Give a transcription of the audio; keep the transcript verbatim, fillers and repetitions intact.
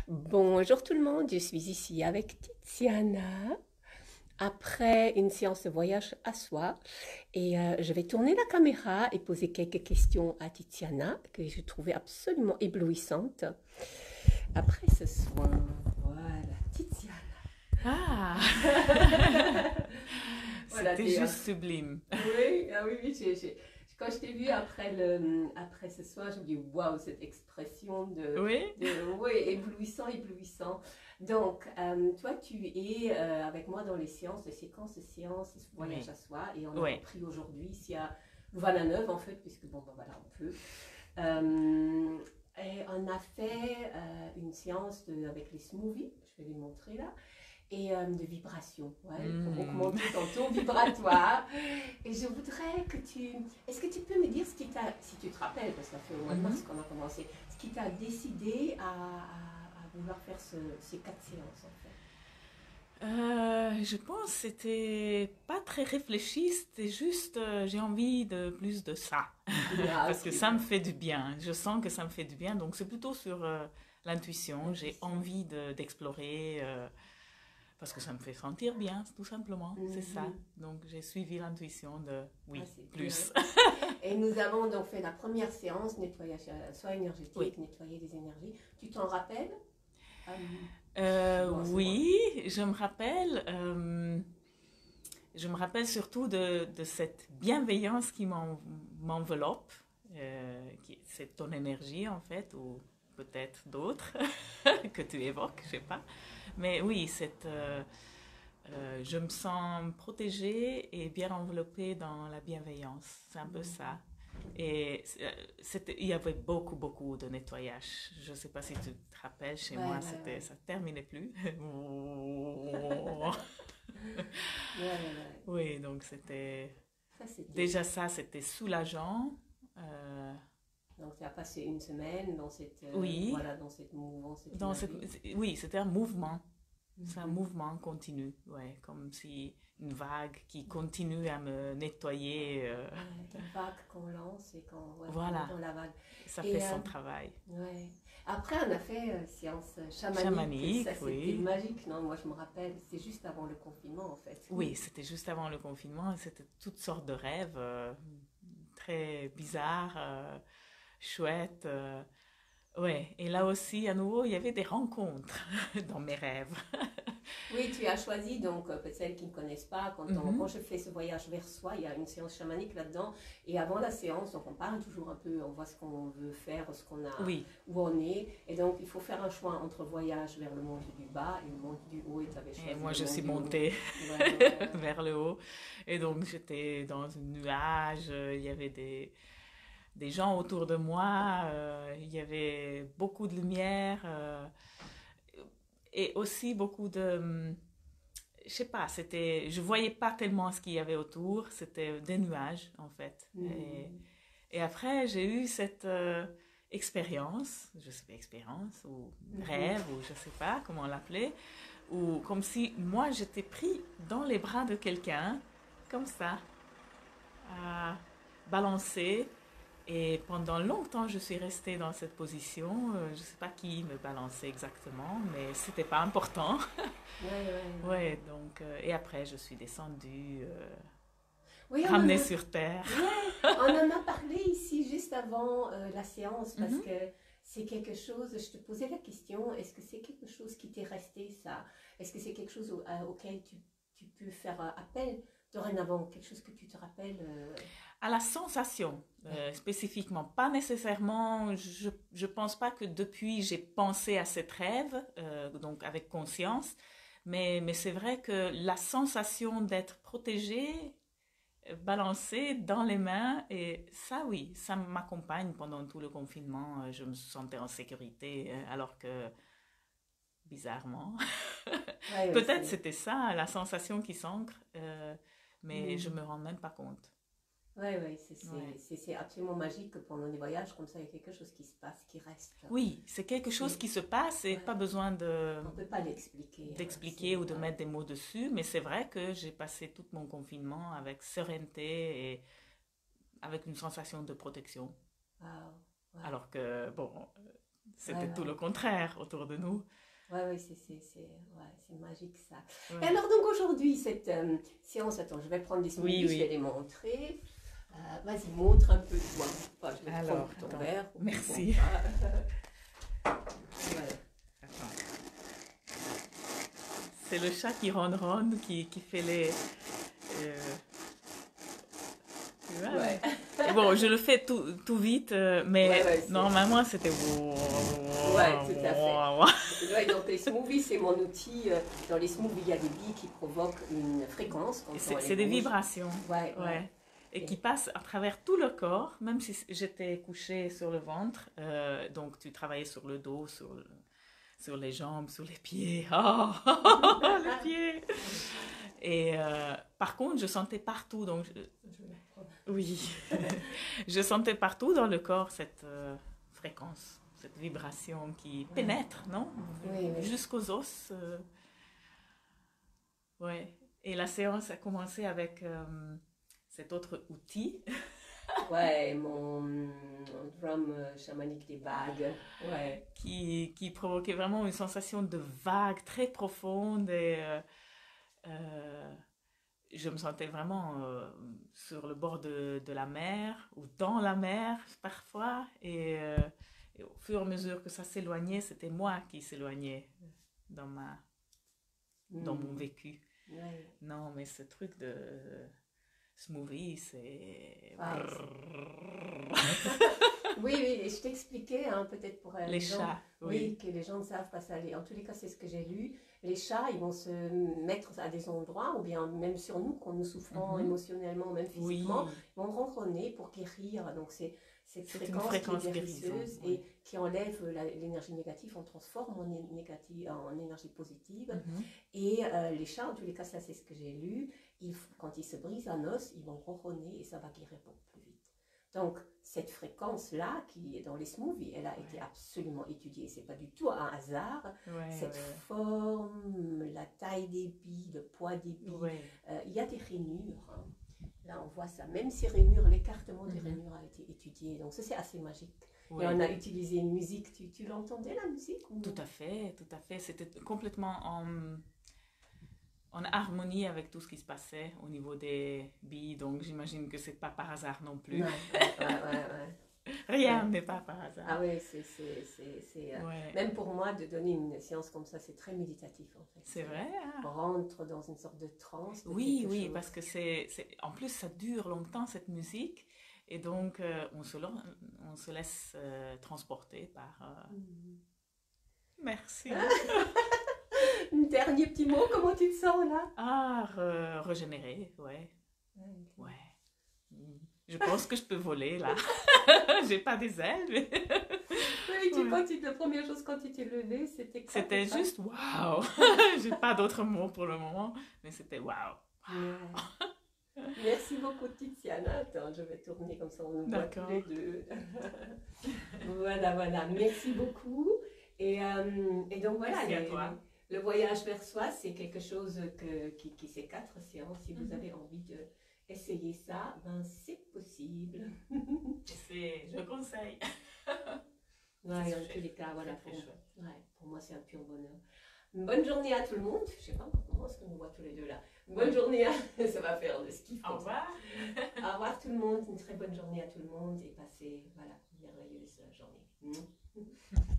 Bonjour tout le monde, je suis ici avec Tiziana après une séance de voyage à soi et euh, je vais tourner la caméra et poser quelques questions à Tiziana que je trouvais absolument éblouissante après ce soin. Voilà, Tiziana. Ah, Voilà, c'était t'es, euh, juste sublime. oui, ah oui, oui, j'ai, j'ai- quand je t'ai vu après, le, après ce soir, je me dis waouh, cette expression de, Oui, de oui, éblouissant, éblouissant. Donc, euh, toi, tu es euh, avec moi dans les séances, les séquences de séances, ce voyage oui, à soi, et on a oui. repris aujourd'hui ici à Louvain-la-Neuve, en fait, puisque bon, ben voilà, on peut. Euh, et on a fait euh, une séance de- avec les smoothies, je vais les montrer là et euh, de vibration, ouais, pour Hmm. augmenter ton taux vibratoire. Et je voudrais que tu... Est-ce que tu peux me dire ce qui t'a... Si tu te rappelles, parce que ça fait au mois de mars Mhm. qu'on a commencé, ce qui t'a décidé à, à- à vouloir faire ce- ces quatre séances, en fait. Euh, je pense que c'était pas très réfléchi, c'était juste euh, j'ai envie de plus de ça. Ah, Parce que ok, ça me bon. fait du bien. Je sens que ça me fait du bien. Donc c'est plutôt sur euh, l'intuition. J'ai L'intuition. envie de- d'explorer euh, parce que ça me fait sentir bien, tout simplement. C'est ça. Mhm. Donc j'ai suivi l'intuition de Ah, oui, c'est bien. plus. Et nous avons donc fait la première séance, nettoyage, euh, soit Oui. énergétique, nettoyer les énergies. Tu t'en rappelles? Hum, c'est Euh, bon, c'est bon. oui, je me rappelle, euh, je me rappelle surtout de, de cette bienveillance qui m'en- m'enveloppe, euh, qui, c'est ton énergie en fait, ou peut-être d'autres que tu évoques, je sais pas. Mais oui, cette, euh, euh, je me sens protégée et bien enveloppée dans la bienveillance. C'est un peu ça. Et euh, c'était, il y avait beaucoup, beaucoup de nettoyage. Je ne sais pas si tu te rappelles, chez Ouais, moi, ouais, c'était, ouais. ça ne terminait plus. Ouais, ouais, ouais. Oui, donc c'était... Ça, c'était. Déjà ça, c'était soulageant. Euh, Donc, tu as passé une semaine dans cette, euh, oui, voilà, dans cette mouvance, cette dans cette, énergie. oui, c'était un mouvement. C'est un Mhm. mouvement continu, ouais, comme si une vague qui continue à me nettoyer. euh, Ouais, une vague qu'on lance et qu'on ouais, qu'on est voilà, dans la vague. ça fait Et euh, son travail. ouais. Après, on a fait euh, séance chamanique. Ça, Chamanique, c'était oui. magique. Non, moi, je me rappelle. C'était juste avant le confinement, en fait. Oui, c'était juste avant le confinement. C'était toutes sortes de rêves euh, très bizarres, euh, chouettes. euh, ouais, et là aussi, à nouveau, il y avait des rencontres dans mes rêves. Oui, tu as choisi, donc, euh, pour celles qui ne connaissent pas, quand, on, quand Mhm. je fais ce voyage vers soi, il y a une séance chamanique là-dedans. Et avant la séance, donc, on parle toujours un peu, on voit ce qu'on veut faire, ce qu'on a, Oui, où on est. Et donc, il faut faire un choix entre voyage vers le monde du bas et le monde du haut. Et tu avais et choisi moi le je monde suis du haut. montée Ouais, ouais, ouais, ouais. vers le haut. Et donc j'étais dans un nuage, euh, il y avait des, des gens autour de moi, euh, il y avait beaucoup de lumière euh, et aussi beaucoup de... hum, Je sais pas, c'était, je voyais pas tellement ce qu'il y avait autour, c'était des nuages en fait. Et, Mhm. et après j'ai eu cette euh, expérience, je sais pas, expérience ou Mhm. rêve ou je sais pas comment l'appeler, ou comme si moi j'étais pris dans les bras de quelqu'un, comme ça, à balancer. Et pendant longtemps, je suis restée dans cette position. Euh, je ne sais pas qui me balançait exactement, mais c'était pas important. Ouais, ouais, Ouais, ouais. donc, euh, et après, je suis descendue, euh, Oui, on en ramenée a, sur terre. ouais, on en a parlé ici juste avant euh, la séance parce Mhm. que c'est quelque chose, je te posais la question, est-ce que c'est quelque chose qui t'est resté ça? Est-ce que c'est quelque chose au- à- auquel tu, tu peux faire euh, appel dorénavant, quelque chose que tu te rappelles euh, À la sensation, ouais. euh, spécifiquement, pas nécessairement, je ne pense pas que depuis j'ai pensé à cette rêve, euh, donc avec conscience, mais, mais c'est vrai que la sensation d'être protégée, euh, balancée dans les mains, et ça oui, ça m'accompagne pendant tout le confinement, euh, je me sentais en sécurité, euh, alors que bizarrement, Ouais, ouais, peut-être c'est c'était ça, la sensation qui s'ancre, euh, mais je mhm. me rends même pas compte. Ouais, ouais, c'est c'est- Ouais. c'est- c'est absolument magique que pendant des voyages comme ça, il y a quelque chose qui se passe, qui reste. Oui, c'est quelque chose C'est, qui se passe et ouais, pas besoin de on peut pas l'expliquer, hein, d'expliquer c'est, ou de ouais. mettre des mots dessus, mais c'est vrai que j'ai passé tout mon confinement avec sérénité et avec une sensation de protection. Waouh, ouais. Alors que, bon, c'était Ouais, tout ouais. le contraire autour de nous. Ouais, ouais, c'est c'est- c'est- ouais, c'est magique ça. Et Ouais. alors donc aujourd'hui, cette euh, séance, attends, je vais prendre des Oui, smoothies, je vais oui. les montrer. Euh, vas-y, montre un peu toi. Enfin, je vais prendre Alors, ton attends. verre pour que tu Merci. vois pas. Voilà. Attends. C'est le chat qui ronronne, qui, qui fait les... euh, tu vois? Ouais. Et bon, je le fais tout, tout vite, euh, mais Ouais, ouais, c'est- normalement c'était... Ouais, tout à fait. Ouais, donc les smoothies, c'est mon outil. euh, Dans les smoothies, il y a des billes qui provoquent une fréquence quand C'est on c'est les des bouge. vibrations. Ouais, ouais. Ouais. Et Et- qui passent à travers tout le corps, même si j'étais couchée sur le ventre. euh, donc tu travaillais sur le dos, sur, le- sur les jambes, sur les pieds. Oh, les pieds! Et euh, par contre, je sentais partout. Donc, je- Je vais la prendre. oui, je sentais partout dans le corps cette euh, fréquence, cette vibration qui Ouais. pénètre, non? Oui, oui. Jusqu'aux os. euh, ouais. Et la séance a commencé avec euh, cet autre outil Ouais, mon, mon drum euh, chamanique des vagues. Ouais. qui, qui provoquait vraiment une sensation de vague très profonde et euh, euh, je me sentais vraiment euh, sur le bord de, de la mer ou dans la mer parfois et, euh, et au fur et à mesure que ça s'éloignait, c'était moi qui s'éloignais dans, ma, dans mon Mm. vécu. Ouais. Non, mais ce truc de smoothie, c'est... Ah, Oui, oui, et je t'expliquais, hein, peut-être pour euh, Les gens, chats, oui, oui. que les gens ne savent pas ça. Les- En tous les cas, c'est ce que j'ai lu. Les chats, ils vont se mettre à des endroits, ou bien même sur nous, quand nous souffrons Mhm. émotionnellement, même Oui, physiquement, ils vont ronronner pour guérir. Donc c'est cette c'est une fréquence, fréquence qui est guérison. guérisseuse Oui. et qui enlève la- l'énergie négative, on transforme en, é- négative, en énergie positive. Mhm. Et euh, les chats, en tous les cas, ça c'est ce que j'ai lu, ils, f- quand ils se brisent un os, ils vont ronronner et ça va guérir beaucoup plus vite. Donc, cette fréquence-là, qui est dans les smoothies, elle a Ouais. été absolument étudiée. C'est pas du tout un hasard. Ouais, Cette ouais, forme, la taille des billes, le poids des billes, ouais. euh, il y a des rainures. Hein. Là, on voit ça. Même ces rainures, l'écartement des Mhm. rainures a été étudié. Donc, ça, c'est assez magique. Ouais. Et on a utilisé une musique. Tu, tu l'entendais, la musique ou... Tout à fait, tout à fait. C'était complètement en, en harmonie avec tout ce qui se passait au niveau des billes. Donc, j'imagine que c'est pas par hasard non plus. Ouais, ouais, ouais, ouais, ouais. Rien Ouais. n'est pas par hasard. Ah oui, c'est... c'est, c'est, c'est, euh, Ouais. Même pour moi, de donner une séance comme ça, c'est très méditatif, en fait. C'est vrai, hein? On rentre dans une sorte de transe. De Oui, quelque oui, chose. parce que c'est, c'est... En plus, ça dure longtemps, cette musique. Et donc, euh, on, se, lan- on se laisse euh, transporter par... euh, Mhm. Merci. Un dernier petit mot, comment tu te sens là? Ah, re- régénérer, ouais. Ouais. Mm. Je pense que je peux voler, là. J'ai pas des ailes, mais... Oui, tu, Ouais. quand tu, la première chose quand tu t'es levé, c'était quoi? C'était tes juste waouh. J'ai pas d'autres mots pour le moment, mais c'était waouh. Ouais. Merci beaucoup, Tiziana. Attends, je vais tourner comme ça, on nous voit tous D'accord. les deux. Voilà, voilà. Merci beaucoup. Et, euh, et donc voilà, Merci à les- toi. le voyage vers soi, c'est quelque chose que, qui, qui c'est quatre séances. Si vous Mhm. avez envie de essayer ça, ben c'est possible. C'est, je conseille. Ouais, C'est en chouette. tous les cas, voilà. Très, Pour, très chouette. ouais, pour moi, c'est un pur bonheur. Une bonne journée à tout le monde. Je sais pas comment est-ce qu'on nous voit tous les deux là. Une bonne journée à... Ça va faire de ski. Au revoir. Au revoir tout le monde. Une très bonne journée à tout le monde et passez voilà, une merveilleuse journée.